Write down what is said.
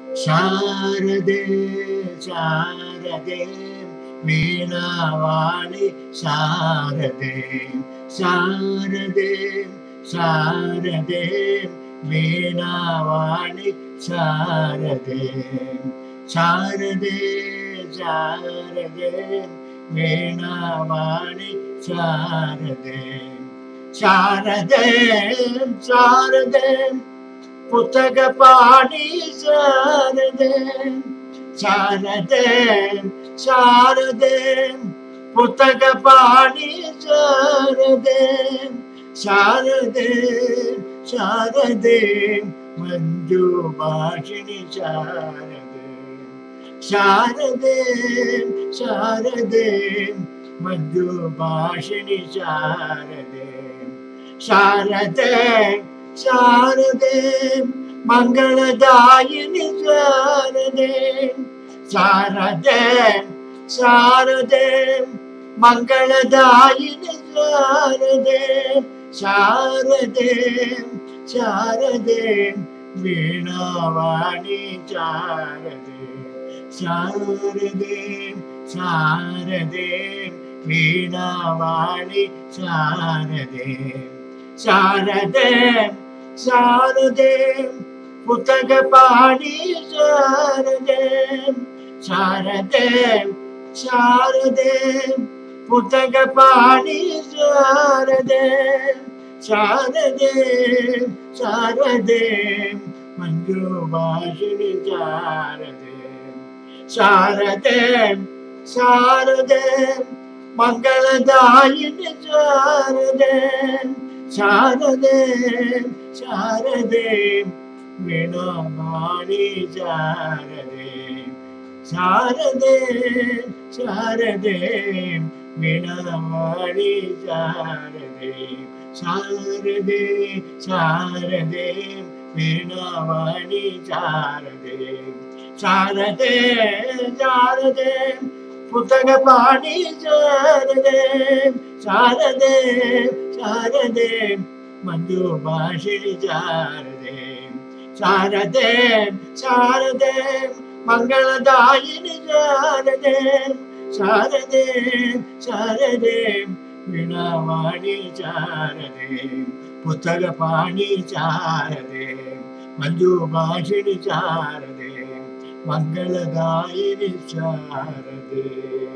शारदे शारदे वीणावाणि शारदे शारदे शारदे वीणावाणि शारदे शारदे शारदे वीणावाणि शारदे शारदे शारदे पुस्तकपाणि शारदे शारदे शारदे पुस्तकपाणि शारदे शारदे शारदे मंजुभाषिणि शारदे शारदे शारदे मंजुभाषिणि शारदे शारदे शारदे मंगलदायिनि शारदे शारदे शारदे मंगलदायिनि शारदे शारदे शारदे वीणावाणि शारदे शारदे शारदे वीणावाणि शारदे शारदे शारदे पुस्तकपाणि शारदे शारदे शारदे पुस्तकपाणि शारदे शारदे शारदे मंजुभाषिणि शारदे शारदे शारदे मंगलदायिनि शारदे शारदे शारदे वीणावाणि शारदे शारदे शारदे वीणावाणि शारदे शारदे शारदे वीणावाणि शारदे शारदे शारदे पुस्तकपाणि शारदे शारदे शारदे मंजुभाषिणि शारदे शारदे शारदे मंगलदायिनि शारदे शारदे शारदे वीणावाणि शारदे पुस्तकपाणि शारदे मंजुभाषिणि शारदे मंगलदायिनि शारदे।